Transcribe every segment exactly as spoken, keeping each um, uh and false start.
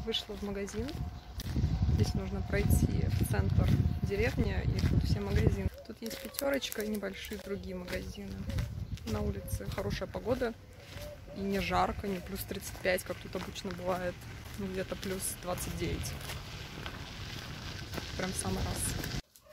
Вышла в магазин. Здесь нужно пройти в центр деревни, и тут все магазины. Тут есть пятерочка и небольшие другие магазины. На улице хорошая погода. И не жарко, не плюс тридцать пять, как тут обычно бывает. Ну, где-то плюс двадцать девять. Прям в самый раз.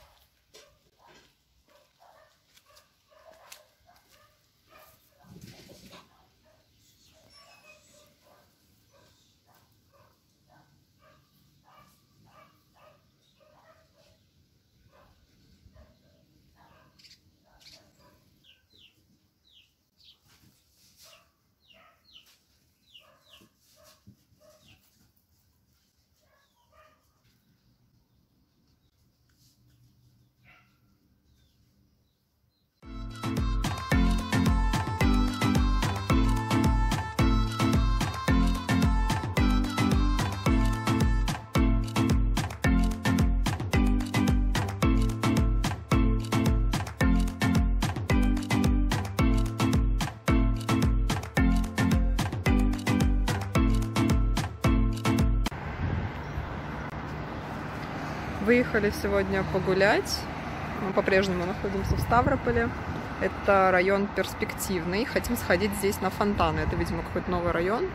Выехали сегодня погулять. Мы по-прежнему находимся в Ставрополе. Это район перспективный. Хотим сходить здесь на фонтаны. Это, видимо, какой-то новый район.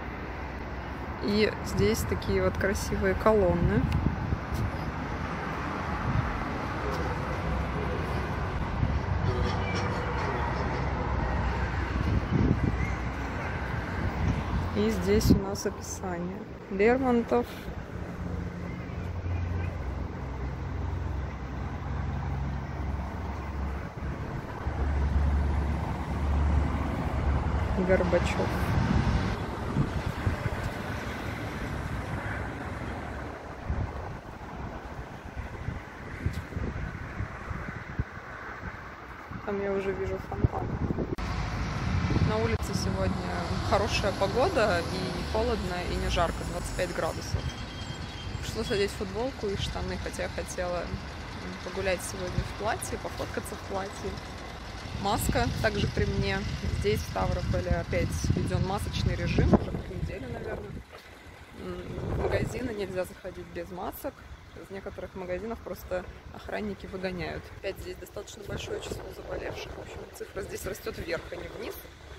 И здесь такие вот красивые колонны. И здесь у нас описание. Лермонтов. Горбачев. Там я уже вижу фонтан. На улице сегодня хорошая погода, и не холодно, и не жарко, двадцать пять градусов. Пришлось одеть футболку и штаны, хотя я хотела погулять сегодня в платье, пофоткаться в платье. Маска также при мне. Здесь, в Ставрополе, опять введен масочный режим, уже как неделю, наверное. В магазины нельзя заходить без масок. Из некоторых магазинов просто охранники выгоняют. Опять здесь достаточно большое число заболевших. В общем, цифра здесь растет вверх, а не вниз.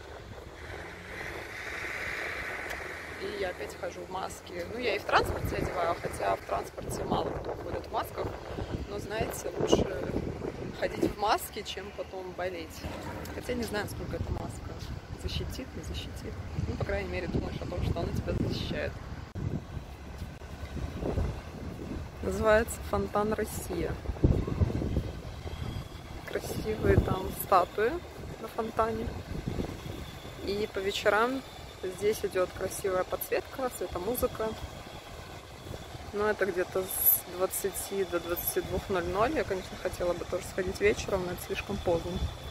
И я опять хожу в маске. Ну, я и в транспорте одеваю, хотя в транспорте мало кто ходит в масках. Но, знаете, лучше ходить в маске, чем потом болеть. Хотя не знаю, сколько эта маска защитит, не защитит. Ну, по крайней мере, думаешь о том, что она тебя защищает. Называется «Фонтан Россия». Красивые там статуи на фонтане. И по вечерам здесь идет красивая подсветка, светомузыка. Но это где-то с двадцати до двадцати двух ноль-ноль. Я, конечно, хотела бы тоже сходить вечером, но это слишком поздно.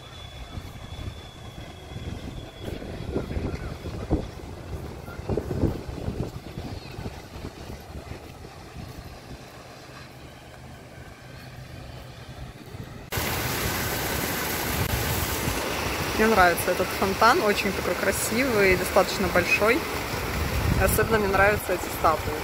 Мне нравится этот фонтан, очень такой красивый, достаточно большой. Особенно мне нравятся эти статуи.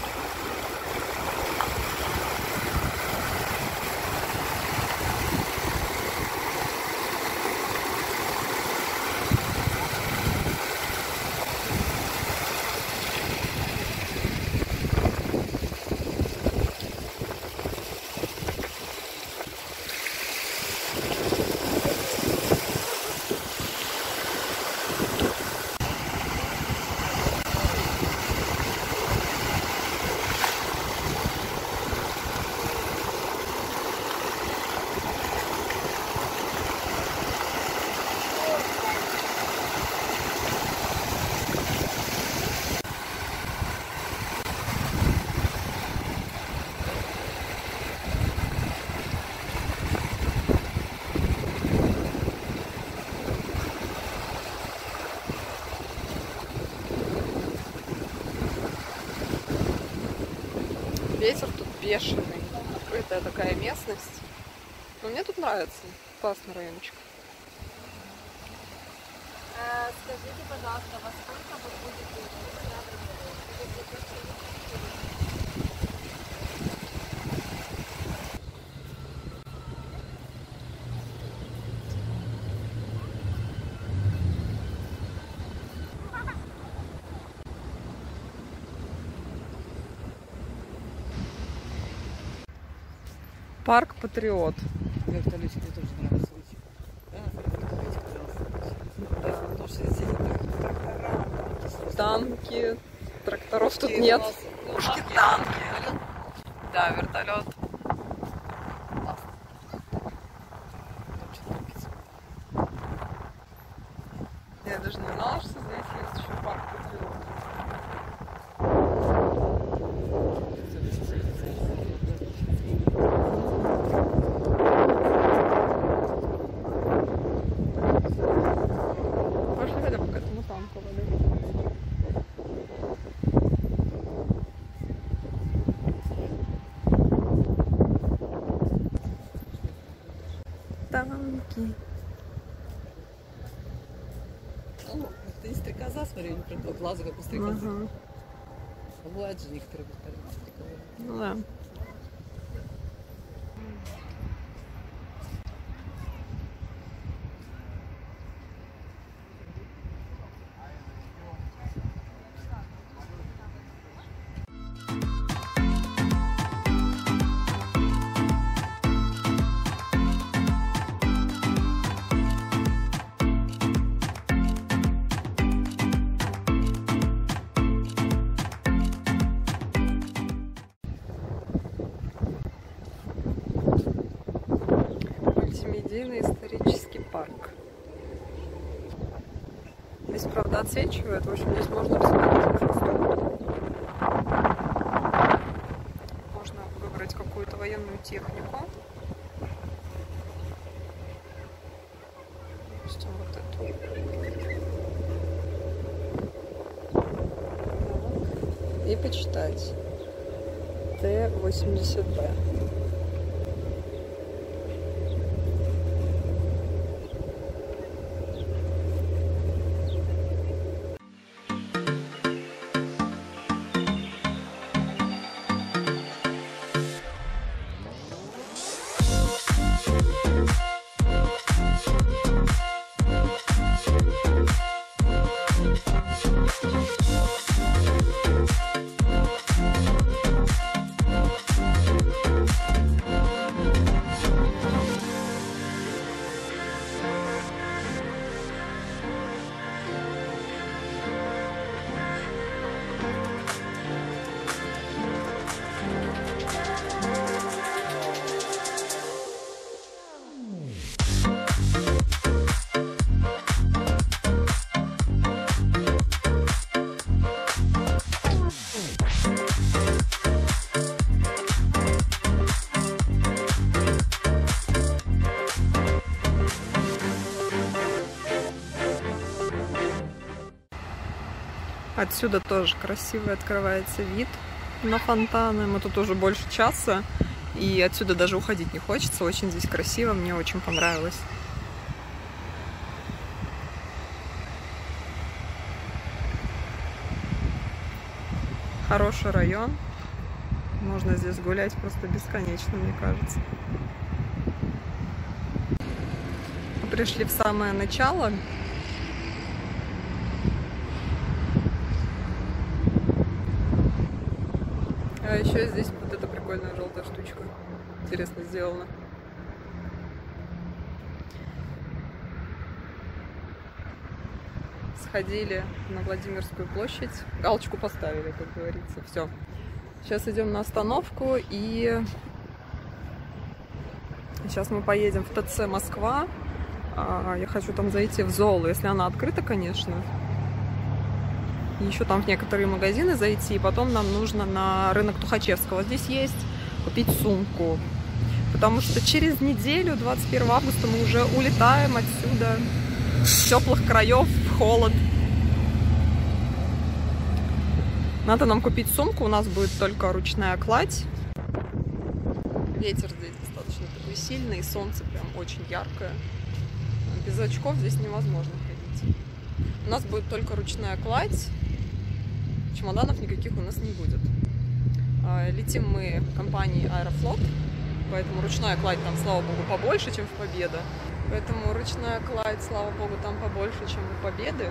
Ветер тут бешеный, открытая такая местность. Но мне тут нравится, классный райончик. Скажите, пожалуйста, во сколько вы будете? Парк Патриот. Вертолетик мне тоже нравится. Да, вертолетик классно. Да, потому что здесь трактора, танки, тракторов тут нет. Пушки, танки. Да, вертолет. Я даже не знала, что здесь есть еще парк Патриот. Пошли хотя бы к этому танку воды. Танки. Ну, это не стрекоза, смотри, не прям глаза, как у стрекозы. Угу. А бывают же некоторые вертолеты. Ну да. Мультимедийный исторический парк. Здесь, правда, отсвечивает. В общем, здесь можно посмотреть инфраструктуру. Можно выбрать какую-то военную технику. Допустим, вот эту. И почитать. Т восемьдесят Б. Отсюда тоже красивый открывается вид на фонтаны. Мы тут уже больше часа, и отсюда даже уходить не хочется. Очень здесь красиво, мне очень понравилось. Хороший район. Можно здесь гулять просто бесконечно, мне кажется. Мы пришли в самое начало. А еще здесь вот эта прикольная желтая штучка. Интересно сделана. Сходили на Владимирскую площадь. Галочку поставили, как говорится. Все. Сейчас идем на остановку, и сейчас мы поедем в ТЦ Москва. Я хочу там зайти в Золу, если она открыта, конечно. Еще там в некоторые магазины зайти, и потом нам нужно на рынок Тухачевского. Здесь есть купить сумку, потому что через неделю, двадцать первого августа, мы уже улетаем отсюда, с теплых краев, в холод. Надо нам купить сумку, у нас будет только ручная кладь. Ветер здесь достаточно такой сильный, солнце прям очень яркое. Без очков здесь невозможно ходить. У нас будет только ручная кладь. Чемоданов никаких у нас не будет. Летим мы компанией Аэрофлот, поэтому ручная кладь там, слава богу, побольше, чем в Победа. Поэтому ручная кладь, слава богу, там побольше, чем у Победы.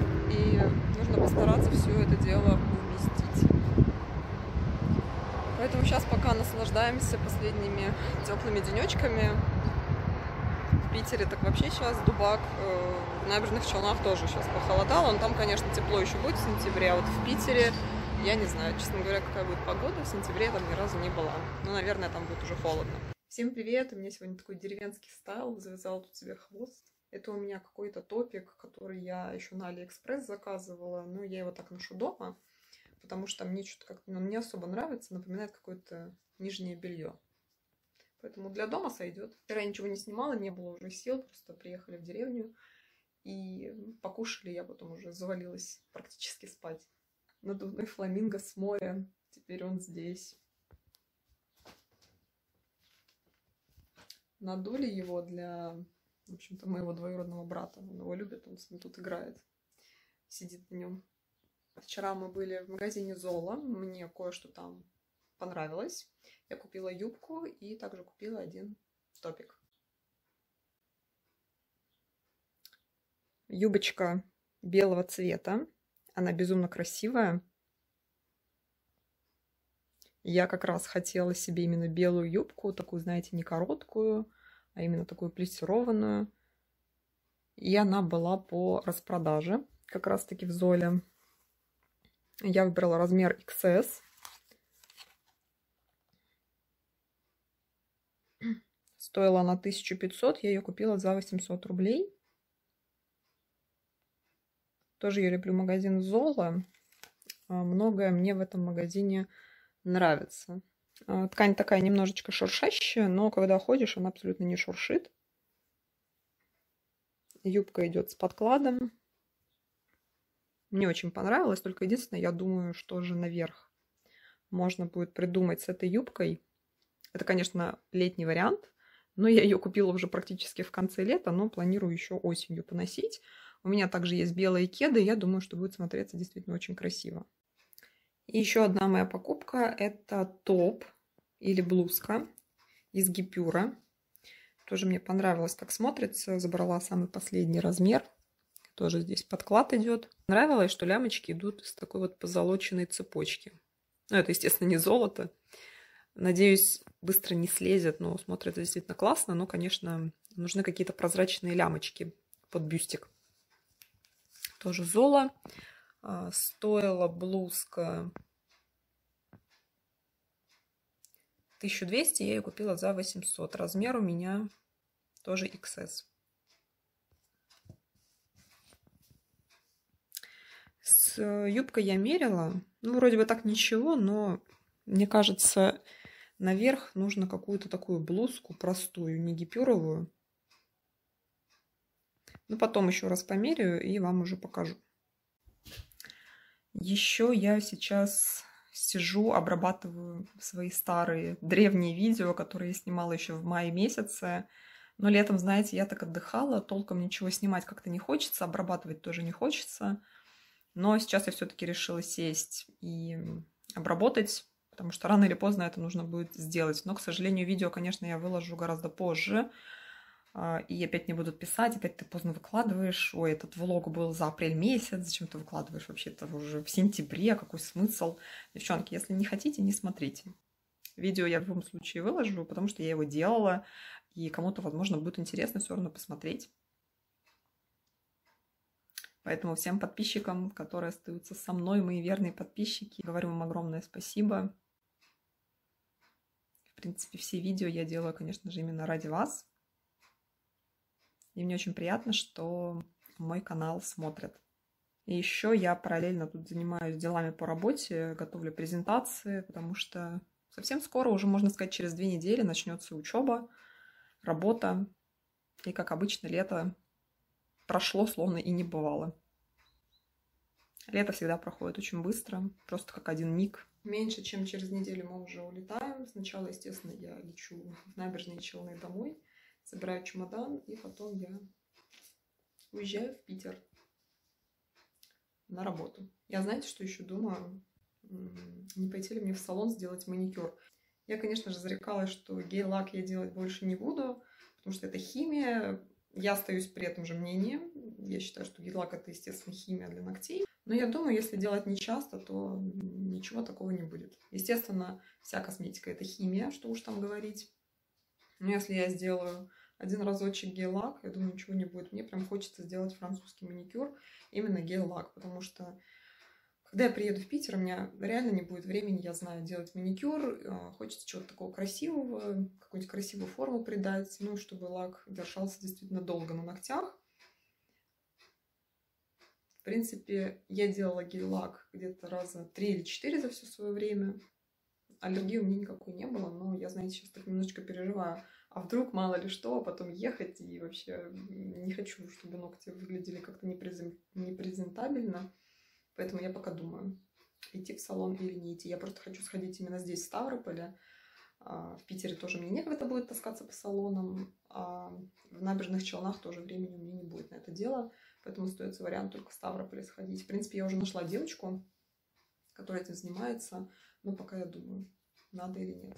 И нужно постараться все это дело уместить. Поэтому сейчас пока наслаждаемся последними теплыми денечками. В Питере так вообще сейчас дубак. В Набережных Челнах тоже сейчас похолодало. Но там, конечно, тепло еще будет в сентябре. А вот в Питере я не знаю, честно говоря, какая будет погода. В сентябре я там ни разу не была. Ну, наверное, там будет уже холодно. Всем привет! У меня сегодня такой деревенский стайл. Завязала тут себе хвост. Это у меня какой-то топик, который я еще на Алиэкспресс заказывала. Но я его так ношу дома, потому что мне что-то как-то ну, не особо нравится. Напоминает какое-то нижнее белье. Поэтому для дома сойдет. Вчера я ничего не снимала, не было уже сил. Просто приехали в деревню и покушали. Я потом уже завалилась практически спать. Надувной фламинго с моря. Теперь он здесь. Надули его для, в общем-то, моего двоюродного брата. Он его любит, он с ним тут играет. Сидит на нем. Вчера мы были в магазине Зола. Мне кое-что там понравилось. Я купила юбку и также купила один топик. Юбочка белого цвета. Она безумно красивая. Я как раз хотела себе именно белую юбку, такую, знаете, не короткую, а именно такую плессированную. И она была по распродаже, как раз-таки в Золе. Я выбрала размер икс эс. Стоила она тысячу пятьсот, я ее купила за восемьсот рублей. Тоже я люблю магазин Зола. Многое мне в этом магазине нравится. Ткань такая немножечко шуршащая, но когда ходишь, она абсолютно не шуршит. Юбка идет с подкладом. Мне очень понравилось, только единственное, я думаю, что же наверх можно будет придумать с этой юбкой. Это, конечно, летний вариант, но я ее купила уже практически в конце лета, но планирую еще осенью поносить. У меня также есть белые кеды, я думаю, что будет смотреться действительно очень красиво. И еще одна моя покупка – это топ или блузка из гипюра. Тоже мне понравилось, как смотрится. Забрала самый последний размер. Тоже здесь подклад идет. Нравилось, что лямочки идут из такой вот позолоченной цепочки. Ну, это, естественно, не золото. Надеюсь, быстро не слезет, но смотрится действительно классно. Но, конечно, нужны какие-то прозрачные лямочки под бюстик. Тоже золо. Стоила блузка тысячу двести, я ее купила за восемьсот. Размер у меня тоже икс эс. С юбкой я мерила. Ну, вроде бы так ничего, но мне кажется, наверх нужно какую-то такую блузку простую, не гипюровую. Ну, потом еще раз померяю и вам уже покажу. Еще я сейчас сижу, обрабатываю свои старые древние видео, которые я снимала еще в мае месяце. Но летом, знаете, я так отдыхала, толком ничего снимать как-то не хочется, обрабатывать тоже не хочется. Но сейчас я все-таки решила сесть и обработать, потому что рано или поздно это нужно будет сделать. Но, к сожалению, видео, конечно, я выложу гораздо позже. И опять мне будут писать, опять ты поздно выкладываешь. Ой, этот влог был за апрель месяц, зачем ты выкладываешь вообще-то уже в сентябре, какой смысл? Девчонки, если не хотите, не смотрите. Видео я в любом случае выложу, потому что я его делала, и кому-то, возможно, будет интересно все равно посмотреть. Поэтому всем подписчикам, которые остаются со мной, мои верные подписчики, говорю вам огромное спасибо. В принципе, все видео я делаю, конечно же, именно ради вас. И мне очень приятно, что мой канал смотрят. И еще я параллельно тут занимаюсь делами по работе, готовлю презентации, потому что совсем скоро, уже можно сказать, через две недели начнется учеба, работа. И, как обычно, лето прошло, словно и не бывало. Лето всегда проходит очень быстро, просто как один миг. Меньше, чем через неделю мы уже улетаем. Сначала, естественно, я лечу в Набережные Челны домой. Собираю чемодан, и потом я уезжаю в Питер на работу. Я, знаете, что еще думаю? Не пойти ли мне в салон сделать маникюр? Я, конечно же, зарекалась, что гель-лак я делать больше не буду, потому что это химия. Я остаюсь при этом же мнении. Я считаю, что гель-лак — это, естественно, химия для ногтей. Но я думаю, если делать не часто, то ничего такого не будет. Естественно, вся косметика — это химия, что уж там говорить. Но если я сделаю один разочек гель-лак, я думаю, ничего не будет. Мне прям хочется сделать французский маникюр, именно гель-лак, потому что когда я приеду в Питер, у меня реально не будет времени, я знаю, делать маникюр. Хочется чего-то такого красивого, какую-нибудь красивую форму придать, ну, чтобы лак держался действительно долго на ногтях. В принципе, я делала гель-лак где-то раза три или четыре за все свое время. Аллергии у меня никакой не было, но я, знаете, сейчас так немножечко переживаю. А вдруг, мало ли что, а потом ехать, и вообще не хочу, чтобы ногти выглядели как-то непрезентабельно. Поэтому я пока думаю, идти в салон или не идти. Я просто хочу сходить именно здесь, в Ставрополе. В Питере тоже мне некогда будет таскаться по салонам, а в Набережных Челнах тоже времени у меня не будет на это дело. Поэтому остается вариант только в Ставрополе сходить. В принципе, я уже нашла девочку, которая этим занимается, но пока я думаю, надо или нет.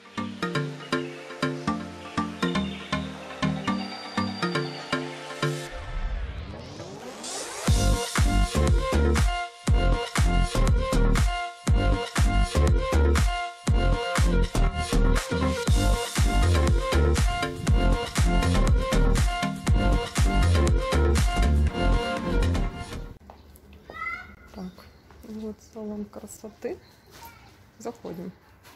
Вот салон красоты. Заходим.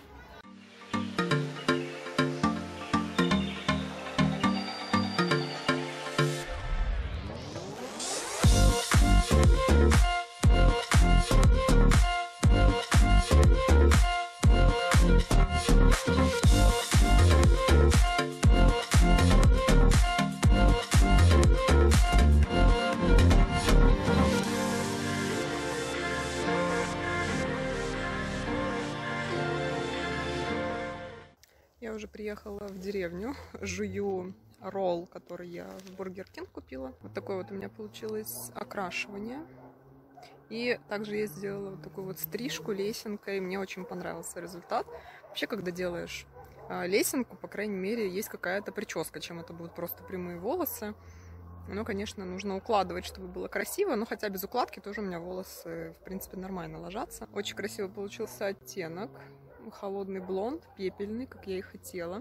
Я уже приехала в деревню, жую ролл, который я в Бургер Кинг купила. Вот такое вот у меня получилось окрашивание. И также я сделала вот такую вот стрижку лесенкой. Мне очень понравился результат. Вообще, когда делаешь лесенку, по крайней мере, есть какая-то прическа, чем это будут просто прямые волосы. Ну, конечно, нужно укладывать, чтобы было красиво, но хотя без укладки тоже у меня волосы, в принципе, нормально ложатся. Очень красиво получился оттенок. Холодный блонд, пепельный, как я и хотела.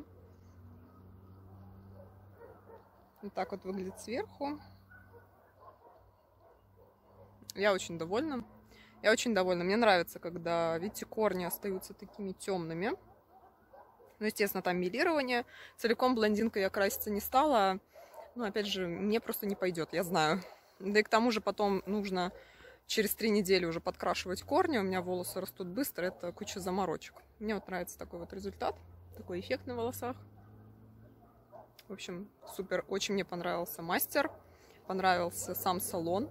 Вот так вот выглядит сверху. Я очень довольна. Я очень довольна. Мне нравится, когда, видите, корни остаются такими темными. Ну, естественно, там мелирование. Целиком блондинкой я краситься не стала. Ну, опять же, мне просто не пойдет, я знаю. Да и к тому же потом нужно через три недели уже подкрашивать корни. У меня волосы растут быстро, это куча заморочек. Мне вот нравится такой вот результат, такой эффект на волосах. В общем, супер. Очень мне понравился мастер, понравился сам салон.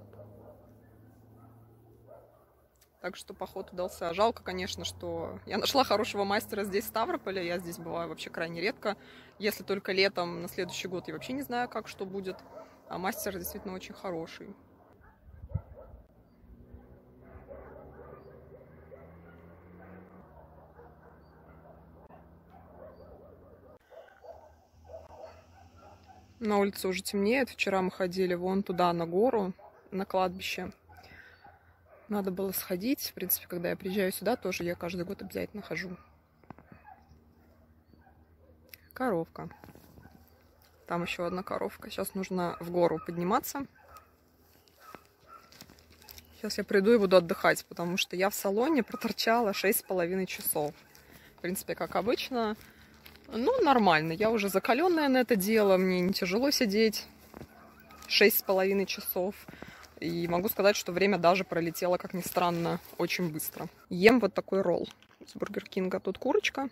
Так что поход удался. Жалко, конечно, что я нашла хорошего мастера здесь, в Ставрополе. Я здесь бываю вообще крайне редко. Если только летом, на следующий год я вообще не знаю, как что будет. А мастер действительно очень хороший. На улице уже темнеет. Вчера мы ходили вон туда, на гору, на кладбище. Надо было сходить. В принципе, когда я приезжаю сюда, тоже я каждый год обязательно хожу. Коровка. Там еще одна коровка. Сейчас нужно в гору подниматься. Сейчас я приду и буду отдыхать, потому что я в салоне проторчала шесть с половиной часов. В принципе, как обычно. Ну, нормально. Я уже закаленная на это дело. Мне не тяжело сидеть шесть с половиной часов. И могу сказать, что время даже пролетело, как ни странно, очень быстро. Ем вот такой ролл с Бургер Кинга. Тут курочка.